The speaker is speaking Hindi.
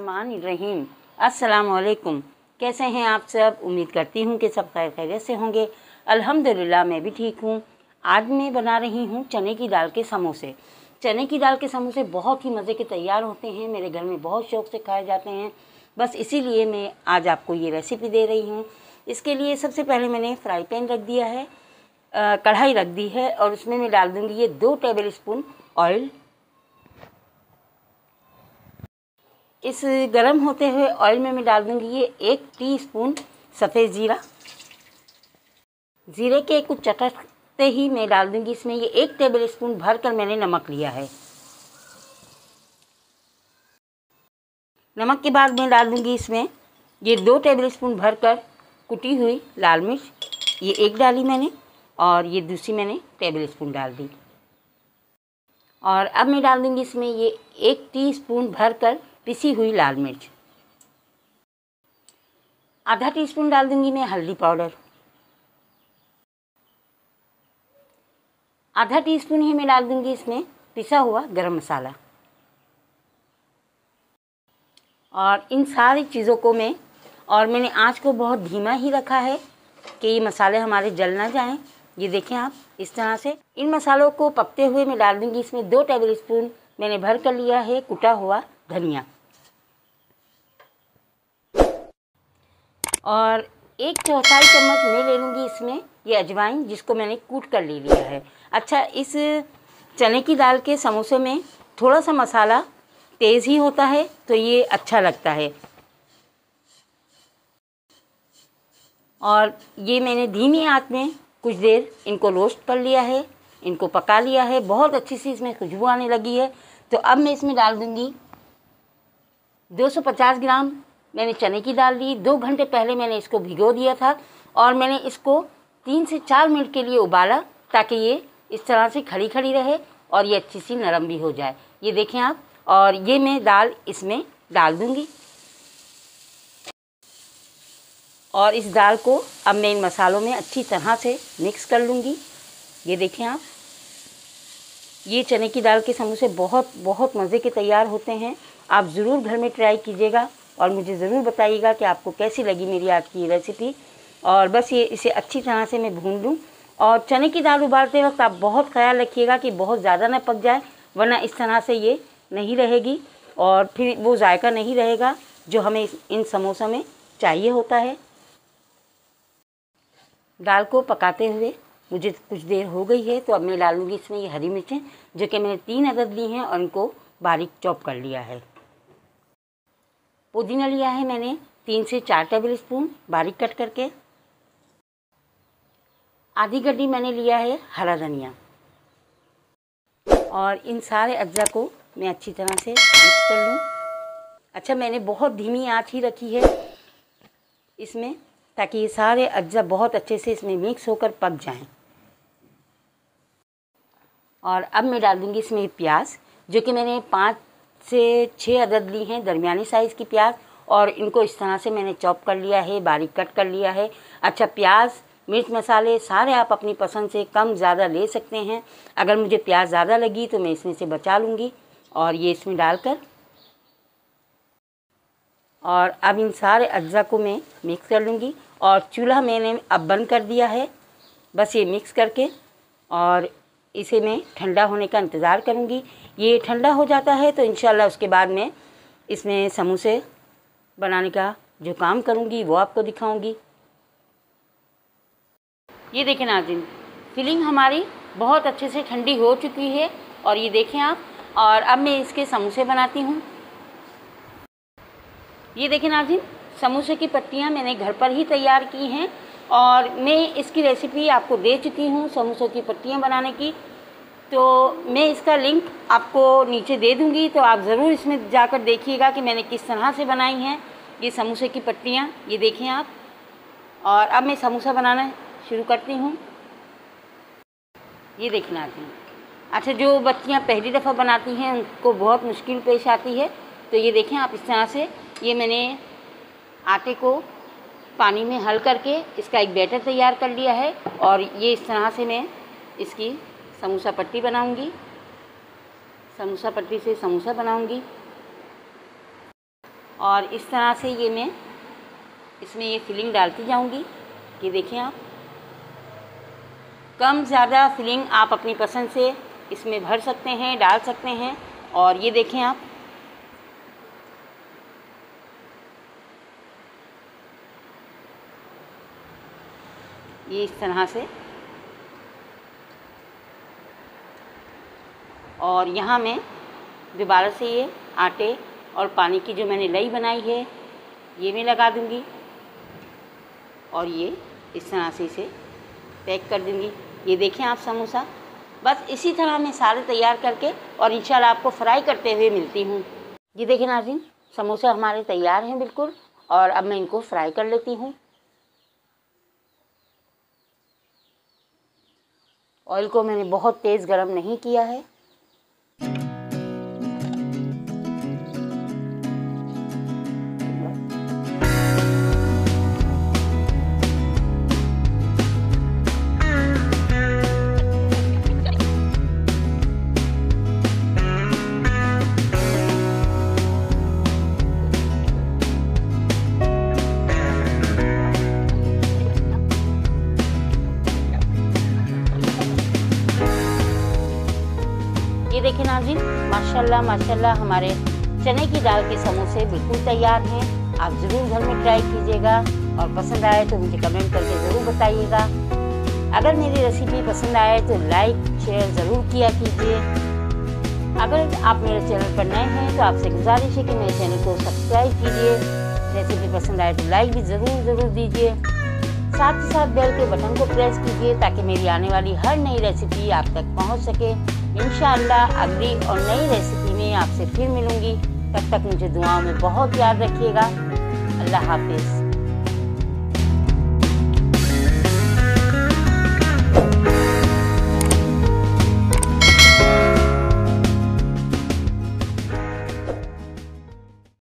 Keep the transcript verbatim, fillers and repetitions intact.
बिस्मिल्लाहिर्रहमानिर्रहीम। अस्सलाम वालेकुम। कैसे हैं आप सब? उम्मीद करती हूँ कि सब खैर खैरियत से होंगे। अल्हम्दुलिल्लाह मैं भी ठीक हूँ। आज मैं बना रही हूँ चने की दाल के समोसे। चने की दाल के समोसे बहुत ही मज़े के तैयार होते हैं, मेरे घर में बहुत शौक़ से खाए जाते हैं। बस इसीलिए मैं आज आपको ये रेसिपी दे रही हूँ। इसके लिए सबसे पहले मैंने फ्राई पैन रख दिया है, आ, कढ़ाई रख दी है और उसमें मैं डाल दूँगी ये दो टेबल स्पून ऑयल। इस गरम होते हुए ऑयल में मैं डाल दूँगी ये एक टीस्पून सफ़ेद ज़ीरा। ज़ीरे के कुछ चटकते ही मैं डाल दूँगी इसमें ये एक टेबल स्पून भर कर मैंने नमक लिया है। नमक के बाद मैं डाल दूँगी इसमें ये दो टेबल स्पून भर कर कुटी हुई लाल मिर्च, ये एक डाली मैंने और ये दूसरी मैंने टेबल स्पून डाल दी। और अब मैं डाल दूँगी इसमें ये एक टीस्पून भर कर पिसी हुई लाल मिर्च। आधा टीस्पून डाल दूँगी मैं हल्दी पाउडर। आधा टीस्पून ही मैं डाल दूँगी इसमें पिसा हुआ गरम मसाला। और इन सारी चीज़ों को मैं और मैंने आंच को बहुत धीमा ही रखा है कि ये मसाले हमारे जल ना जाएं। ये देखें आप इस तरह से इन मसालों को पकते हुए मैं डाल दूँगी इसमें दो टेबल स्पून मैंने भर कर लिया है कुटा हुआ धनिया और एक चौथाई चम्मच मैं ले लूँगी इसमें ये अजवाइन, जिसको मैंने कूट कर ले लिया है। अच्छा, इस चने की दाल के समोसे में थोड़ा सा मसाला तेज़ ही होता है तो ये अच्छा लगता है। और ये मैंने धीमी आंच में कुछ देर इनको रोस्ट कर लिया है, इनको पका लिया है। बहुत अच्छी सी इसमें खुशबू आने लगी है। तो अब मैं इसमें डाल दूँगी दो सौ पचास ग्राम मैंने चने की दाल ली। दो घंटे पहले मैंने इसको भिगो दिया था और मैंने इसको तीन से चार मिनट के लिए उबाला ताकि ये इस तरह से खड़ी खड़ी रहे और ये अच्छी सी नरम भी हो जाए। ये देखें आप। और ये मैं दाल इसमें डाल दूँगी और इस दाल को अब मैं इन मसालों में अच्छी तरह से मिक्स कर लूँगी। ये देखें आप, ये चने की दाल के समोसे बहुत बहुत मज़े के तैयार होते हैं। आप ज़रूर घर में ट्राई कीजिएगा और मुझे ज़रूर बताइएगा कि आपको कैसी लगी मेरी आज की रेसिपी। और बस ये इसे अच्छी तरह से मैं भून लूँ। और चने की दाल उबालते वक्त आप बहुत ख्याल रखिएगा कि बहुत ज़्यादा ना पक जाए, वरना इस तरह से ये नहीं रहेगी और फिर वो जायका नहीं रहेगा जो हमें इन समोसों में चाहिए होता है। दाल को पकाते हुए मुझे कुछ देर हो गई है, तो अब मैं डालूँगी इसमें ये हरी मिर्चें, जो कि मैंने तीन अदद ली हैं और इनको बारीक चॉप कर लिया है। पुदीना लिया है मैंने तीन से चार टेबल स्पून बारीक कट करके। आधी गड्डी मैंने लिया है हरा धनिया। और इन सारे अज्जा को मैं अच्छी तरह से मिक्स कर लूँ। अच्छा, मैंने बहुत धीमी आंच ही रखी है इसमें ताकि ये सारे अज्जा बहुत अच्छे से इसमें मिक्स होकर पक जाएं। और अब मैं डाल दूँगी इसमें प्याज, जो कि मैंने पाँच से छः अदद ली हैं दरमियानी साइज़ की प्याज और इनको इस तरह से मैंने चॉप कर लिया है, बारीक कट कर लिया है। अच्छा, प्याज मिर्च मसाले सारे आप अपनी पसंद से कम ज़्यादा ले सकते हैं। अगर मुझे प्याज ज़्यादा लगी तो मैं इसमें से बचा लूँगी और ये इसमें डालकर और अब इन सारे अज्जा को मैं मिक्स कर लूँगी। और चूल्हा मैंने अब बंद कर दिया है। बस ये मिक्स करके और इसे मैं ठंडा होने का इंतज़ार करूँगी। ये ठंडा हो जाता है तो इंशाल्लाह उसके बाद मैं इसमें समोसे बनाने का जो काम करूँगी वो आपको दिखाऊँगी। ये देखें नाज़रीन, फिलिंग हमारी बहुत अच्छे से ठंडी हो चुकी है और ये देखें आप। और अब मैं इसके समोसे बनाती हूँ। ये देखें नाज़रीन, समोसे की पट्टियाँ मैंने घर पर ही तैयार की हैं और मैं इसकी रेसिपी आपको दे चुकी हूँ समोसों की पट्टियाँ बनाने की। तो मैं इसका लिंक आपको नीचे दे दूँगी, तो आप ज़रूर इसमें जाकर देखिएगा कि मैंने किस तरह से बनाई हैं ये समोसे की पट्टियाँ। ये देखें आप। और अब मैं समोसा बनाना शुरू करती हूँ। ये देखना आती हैं। अच्छा, जो बच्चियाँ पहली दफ़ा बनाती हैं उनको बहुत मुश्किल पेश आती है। तो ये देखें आप, इस तरह से ये मैंने आटे को पानी में हल करके इसका एक बैटर तैयार कर लिया है और ये इस तरह से मैं इसकी समोसा पट्टी बनाऊंगी। समोसा पट्टी से समोसा बनाऊंगी। और इस तरह से ये मैं इसमें ये फिलिंग डालती जाऊंगी। ये देखें आप, कम ज़्यादा फिलिंग आप अपनी पसंद से इसमें भर सकते हैं, डाल सकते हैं। और ये देखें आप, ये इस तरह से। और यहाँ मैं दोबारा से ये आटे और पानी की जो मैंने लई बनाई है ये मैं लगा दूंगी और ये इस तरह से इसे पैक कर दूंगी। ये देखें आप समोसा, बस इसी तरह मैं सारे तैयार करके और इंशाल्लाह आपको फ्राई करते हुए मिलती हूँ। ये देखें नाज़रीन, समोसे हमारे तैयार हैं बिल्कुल, और अब मैं इनको फ्राई कर लेती हूँ। ऑयल को मैंने बहुत तेज़ गरम नहीं किया है। ये देखिए नाज़रीन, माशाल्लाह माशाल्लाह हमारे चने की दाल के समोसे बिल्कुल तैयार हैं। आप ज़रूर घर में ट्राई कीजिएगा और पसंद आए तो मुझे कमेंट करके ज़रूर बताइएगा। अगर मेरी रेसिपी पसंद आए तो लाइक शेयर ज़रूर किया कीजिए। अगर आप मेरे चैनल पर नए हैं तो आपसे गुजारिश है कि मेरे चैनल को सब्सक्राइब कीजिए। रेसिपी पसंद आए तो लाइक भी ज़रूर ज़रूर दीजिए। साथ ही साथ बेल के बटन को प्रेस कीजिए ताकि मेरी आने वाली हर नई रेसिपी आप तक पहुंच सके। इंशाअल्लाह अगली और नई रेसिपी में आपसे फिर मिलूंगी। तब तक मुझे दुआओं में बहुत याद रखिएगा। अल्लाह हाफिज़।